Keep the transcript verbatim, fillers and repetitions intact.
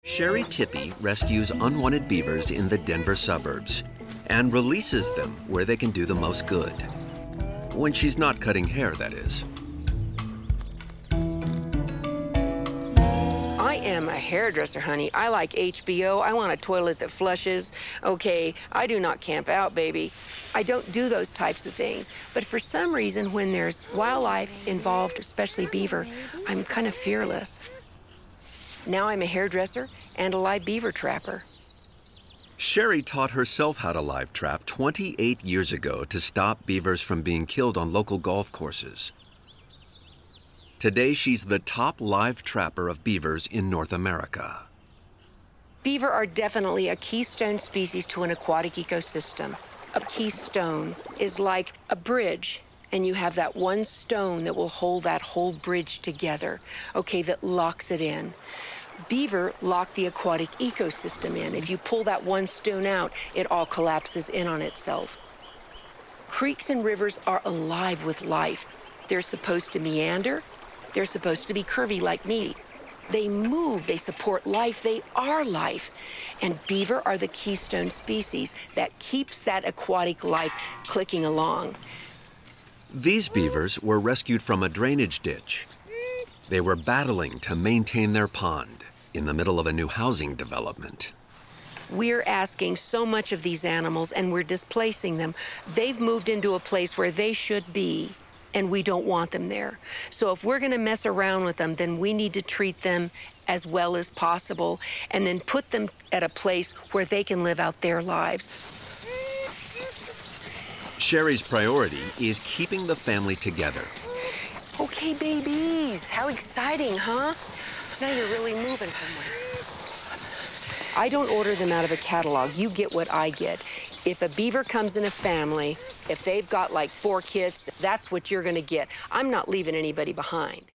Sherrie Tippie rescues unwanted beavers in the Denver suburbs and releases them where they can do the most good. When she's not cutting hair, that is. I am a hairdresser, honey. I like H B O. I want a toilet that flushes. Okay, I do not camp out, baby. I don't do those types of things. But for some reason, when there's wildlife involved, especially beaver, I'm kind of fearless. Now I'm a hairdresser and a live beaver trapper. Sherrie taught herself how to live trap twenty-eight years ago to stop beavers from being killed on local golf courses. Today, she's the top live trapper of beavers in North America. Beaver are definitely a keystone species to an aquatic ecosystem. A keystone is like a bridge, and you have that one stone that will hold that whole bridge together, okay, that locks it in. Beaver lock the aquatic ecosystem in. If you pull that one stone out, it all collapses in on itself. Creeks and rivers are alive with life. They're supposed to meander. They're supposed to be curvy like me. They move, they support life, they are life. And beaver are the keystone species that keeps that aquatic life clicking along. These beavers were rescued from a drainage ditch. They were battling to maintain their pond in the middle of a new housing development. We're asking so much of these animals and we're displacing them. They've moved into a place where they should be, and we don't want them there. So if we're gonna mess around with them, then we need to treat them as well as possible and then put them at a place where they can live out their lives. Sherrie's priority is keeping the family together. Okay, babies, how exciting, huh? Now you're really moving somewhere. I don't order them out of a catalog. You get what I get. If a beaver comes in a family, if they've got like four kids, that's what you're gonna get. I'm not leaving anybody behind.